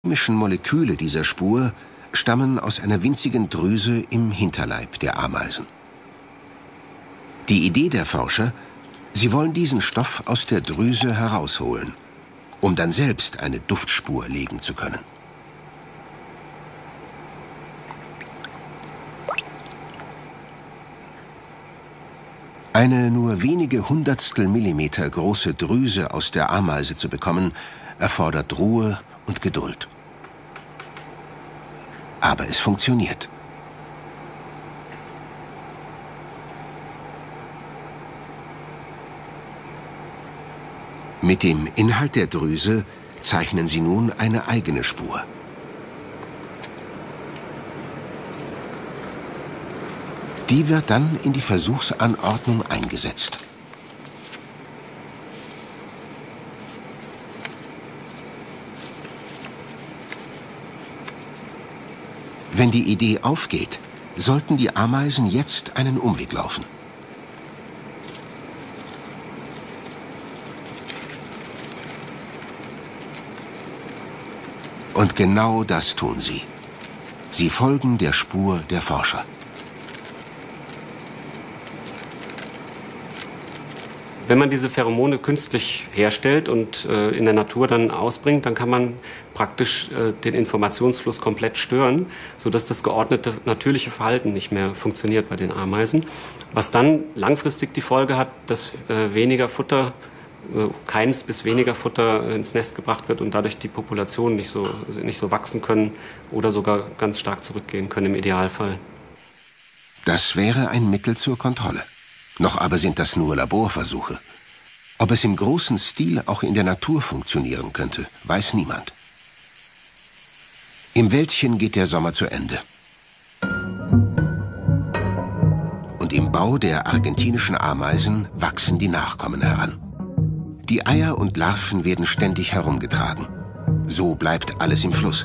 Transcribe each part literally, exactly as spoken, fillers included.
chemischen Moleküle dieser Spur stammen aus einer winzigen Drüse im Hinterleib der Ameisen. Die Idee der Forscher: sie wollen diesen Stoff aus der Drüse herausholen, um dann selbst eine Duftspur legen zu können. Eine nur wenige Hundertstel Millimeter große Drüse aus der Ameise zu bekommen, erfordert Ruhe und Geduld. Aber es funktioniert. Mit dem Inhalt der Drüse zeichnen sie nun eine eigene Spur. Die wird dann in die Versuchsanordnung eingesetzt. Wenn die Idee aufgeht, sollten die Ameisen jetzt einen Umweg laufen. Und genau das tun sie. Sie folgen der Spur der Forscher. Wenn man diese Pheromone künstlich herstellt und äh, in der Natur dann ausbringt, dann kann man praktisch äh, den Informationsfluss komplett stören, sodass das geordnete natürliche Verhalten nicht mehr funktioniert bei den Ameisen. Was dann langfristig die Folge hat, dass äh, weniger Futter, äh, keins bis weniger Futter ins Nest gebracht wird und dadurch die Populationen nicht so, nicht so wachsen können oder sogar ganz stark zurückgehen können im Idealfall. Das wäre ein Mittel zur Kontrolle. Noch aber sind das nur Laborversuche. Ob es im großen Stil auch in der Natur funktionieren könnte, weiß niemand. Im Wäldchen geht der Sommer zu Ende. Und im Bau der argentinischen Ameisen wachsen die Nachkommen heran. Die Eier und Larven werden ständig herumgetragen. So bleibt alles im Fluss.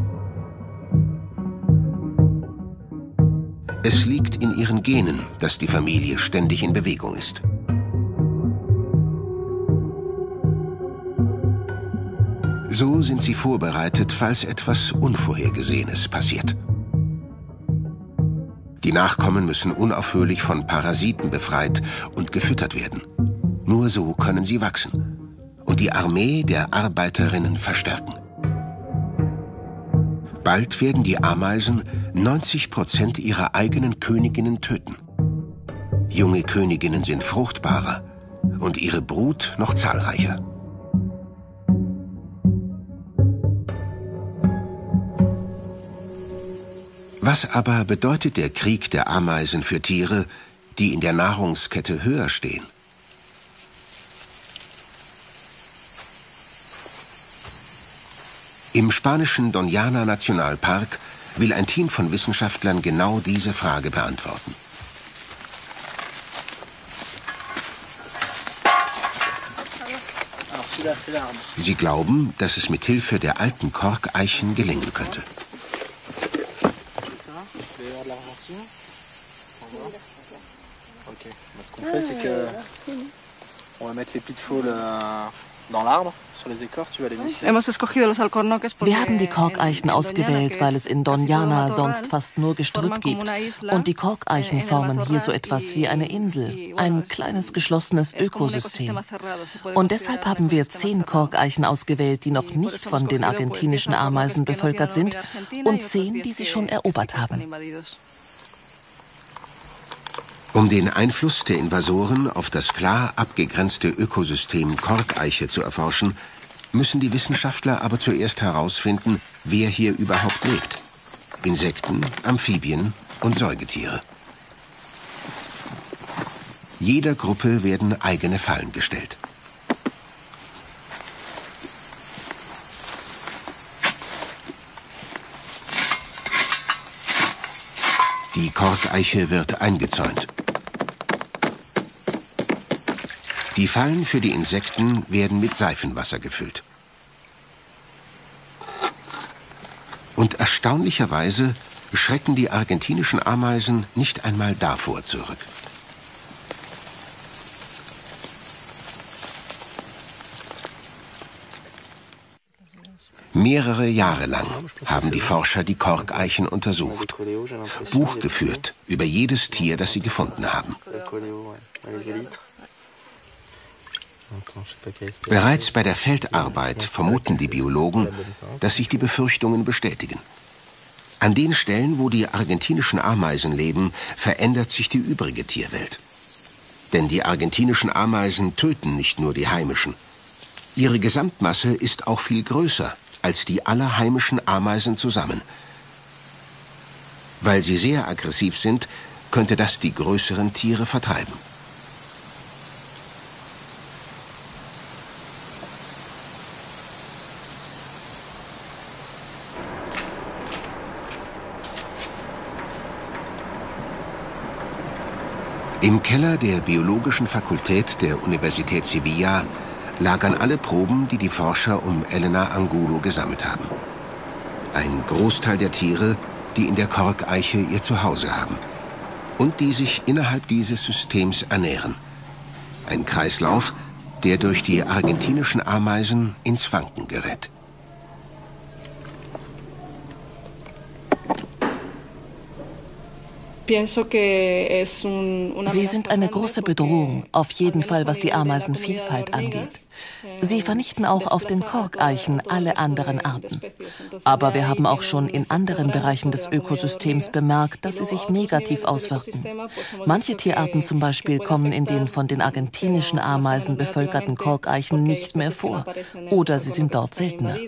Es liegt in ihren Genen, dass die Familie ständig in Bewegung ist. So sind sie vorbereitet, falls etwas Unvorhergesehenes passiert. Die Nachkommen müssen unaufhörlich von Parasiten befreit und gefüttert werden. Nur so können sie wachsen und die Armee der Arbeiterinnen verstärken. Bald werden die Ameisen neunzig Prozent ihrer eigenen Königinnen töten. Junge Königinnen sind fruchtbarer und ihre Brut noch zahlreicher. Was aber bedeutet der Krieg der Ameisen für Tiere, die in der Nahrungskette höher stehen? Im spanischen Doñana Nationalpark will ein Team von Wissenschaftlern genau diese Frage beantworten. Sie glauben, dass es mit Hilfe der alten Korkeichen gelingen könnte. Wir haben die Korkeichen ausgewählt, weil es in Doñana sonst fast nur Gestrüpp gibt. Und die Korkeichen formen hier so etwas wie eine Insel, ein kleines geschlossenes Ökosystem. Und deshalb haben wir zehn Korkeichen ausgewählt, die noch nicht von den argentinischen Ameisen bevölkert sind, und zehn, die sie schon erobert haben. Um den Einfluss der Invasoren auf das klar abgegrenzte Ökosystem Korkeiche zu erforschen, müssen die Wissenschaftler aber zuerst herausfinden, wer hier überhaupt lebt. Insekten, Amphibien und Säugetiere. Jeder Gruppe werden eigene Fallen gestellt. Die Korkeiche wird eingezäunt. Die Fallen für die Insekten werden mit Seifenwasser gefüllt. Und erstaunlicherweise schrecken die argentinischen Ameisen nicht einmal davor zurück. Mehrere Jahre lang haben die Forscher die Korkeichen untersucht, Buch geführt über jedes Tier, das sie gefunden haben. Bereits bei der Feldarbeit vermuten die Biologen, dass sich die Befürchtungen bestätigen. An den Stellen, wo die argentinischen Ameisen leben, verändert sich die übrige Tierwelt. Denn die argentinischen Ameisen töten nicht nur die heimischen. Ihre Gesamtmasse ist auch viel größer als die aller heimischen Ameisen zusammen. Weil sie sehr aggressiv sind, könnte das die größeren Tiere vertreiben. Im Keller der Biologischen Fakultät der Universität Sevilla lagern alle Proben, die die Forscher um Elena Angulo gesammelt haben. Ein Großteil der Tiere, die in der Korkeiche ihr Zuhause haben und die sich innerhalb dieses Systems ernähren. Ein Kreislauf, der durch die argentinischen Ameisen ins Wanken gerät. Sie sind eine große Bedrohung, auf jeden Fall was die Ameisenvielfalt angeht. Sie vernichten auch auf den Korkeichen alle anderen Arten. Aber wir haben auch schon in anderen Bereichen des Ökosystems bemerkt, dass sie sich negativ auswirken. Manche Tierarten zum Beispiel kommen in den von den argentinischen Ameisen bevölkerten Korkeichen nicht mehr vor. Oder sie sind dort seltener.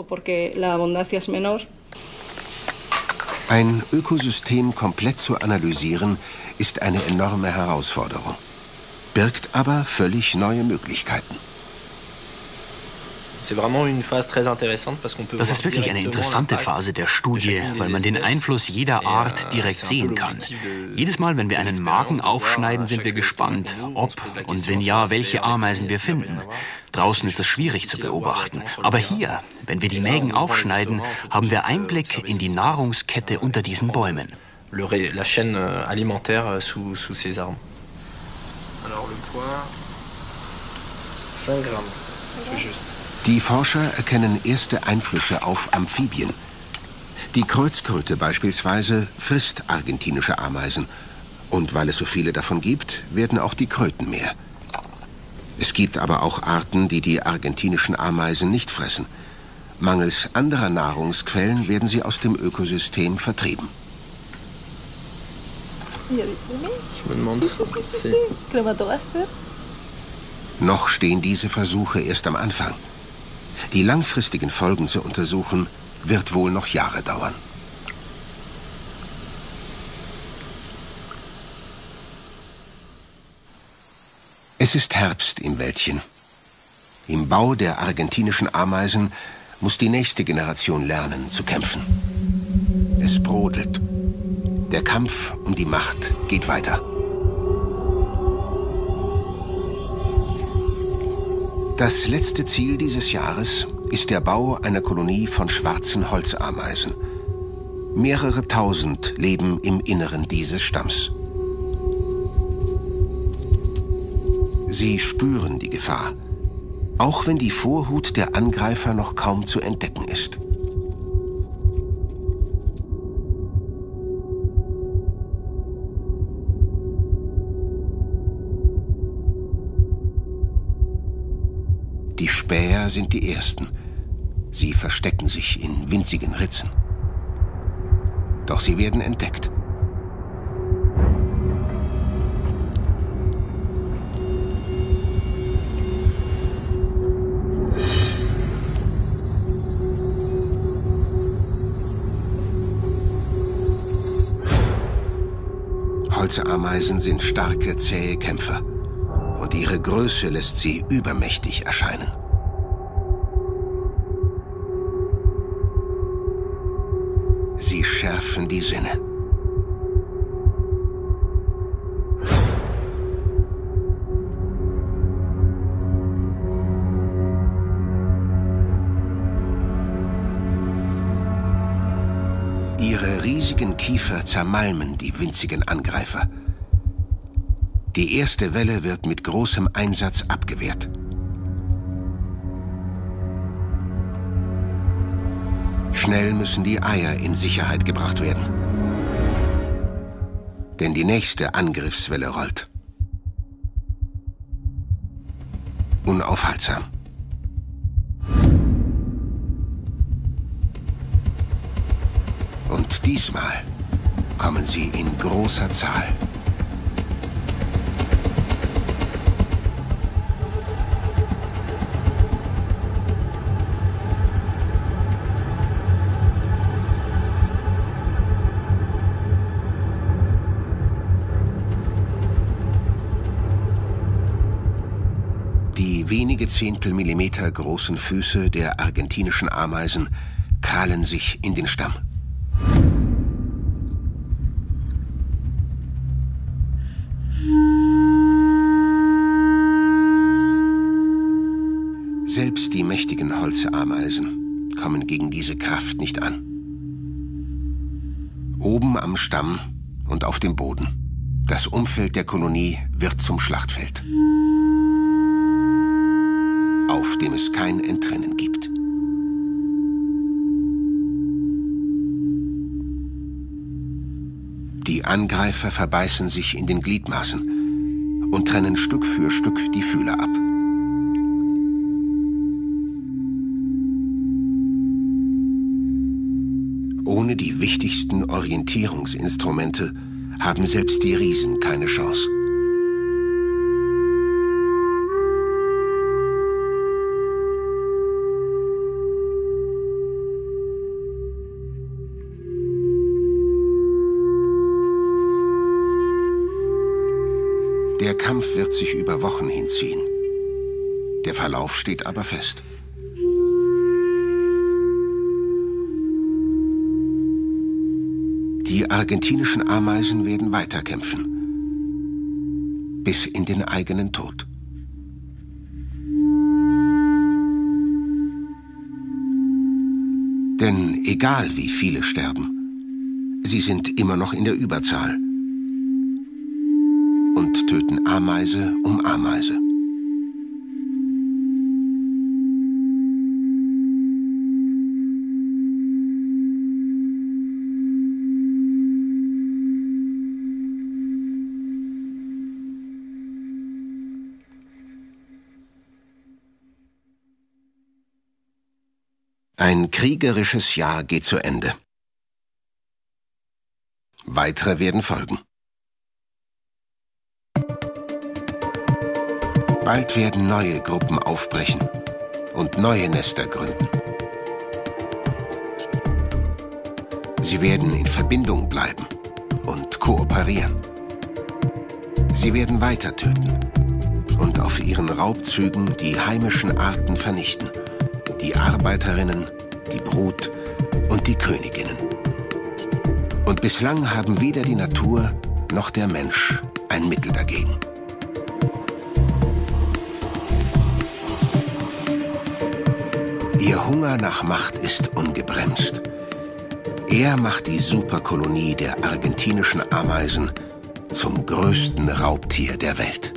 Ein Ökosystem komplett zu analysieren, ist eine enorme Herausforderung, birgt aber völlig neue Möglichkeiten. Das ist wirklich eine interessante Phase der Studie, weil man den Einfluss jeder Art direkt sehen kann. Jedes Mal, wenn wir einen Magen aufschneiden, sind wir gespannt, ob und wenn ja, welche Ameisen wir finden. Draußen ist es schwierig zu beobachten. Aber hier, wenn wir die Mägen aufschneiden, haben wir Einblick in die Nahrungskette unter diesen Bäumen. Die Forscher erkennen erste Einflüsse auf Amphibien. Die Kreuzkröte beispielsweise frisst argentinische Ameisen. Und weil es so viele davon gibt, werden auch die Kröten mehr. Es gibt aber auch Arten, die die argentinischen Ameisen nicht fressen. Mangels anderer Nahrungsquellen werden sie aus dem Ökosystem vertrieben. Noch stehen diese Versuche erst am Anfang. Die langfristigen Folgen zu untersuchen, wird wohl noch Jahre dauern. Es ist Herbst im Wäldchen. Im Bau der argentinischen Ameisen muss die nächste Generation lernen zu kämpfen. Es brodelt. Der Kampf um die Macht geht weiter. Das letzte Ziel dieses Jahres ist der Bau einer Kolonie von schwarzen Holzameisen. Mehrere tausend leben im Inneren dieses Stamms. Sie spüren die Gefahr, auch wenn die Vorhut der Angreifer noch kaum zu entdecken ist. Die Späher sind die Ersten. Sie verstecken sich in winzigen Ritzen. Doch sie werden entdeckt. Holzameisen sind starke, zähe Kämpfer. Und ihre Größe lässt sie übermächtig erscheinen. Sie schärfen die Sinne. Ihre riesigen Kiefer zermalmen die winzigen Angreifer. Die erste Welle wird mit großem Einsatz abgewehrt. Schnell müssen die Eier in Sicherheit gebracht werden. Denn die nächste Angriffswelle rollt. Unaufhaltsam. Und diesmal kommen sie in großer Zahl. Die wenige Zehntel Millimeter großen Füße der argentinischen Ameisen krallen sich in den Stamm. Selbst die mächtigen Holzameisen kommen gegen diese Kraft nicht an. Oben am Stamm und auf dem Boden, das Umfeld der Kolonie wird zum Schlachtfeld, auf dem es kein Entrinnen gibt. Die Angreifer verbeißen sich in den Gliedmaßen und trennen Stück für Stück die Fühler ab. Ohne die wichtigsten Orientierungsinstrumente haben selbst die Riesen keine Chance. Der Kampf wird sich über Wochen hinziehen. Der Verlauf steht aber fest. Die argentinischen Ameisen werden weiterkämpfen. Bis in den eigenen Tod. Denn egal wie viele sterben, sie sind immer noch in der Überzahl und töten Ameise um Ameise. Ein kriegerisches Jahr geht zu Ende. Weitere werden folgen. Bald werden neue Gruppen aufbrechen und neue Nester gründen. Sie werden in Verbindung bleiben und kooperieren. Sie werden weiter töten und auf ihren Raubzügen die heimischen Arten vernichten. Die Arbeiterinnen, die Brut und die Königinnen. Und bislang haben weder die Natur noch der Mensch ein Mittel dagegen. Ihr Hunger nach Macht ist ungebremst. Er macht die Superkolonie der argentinischen Ameisen zum größten Raubtier der Welt.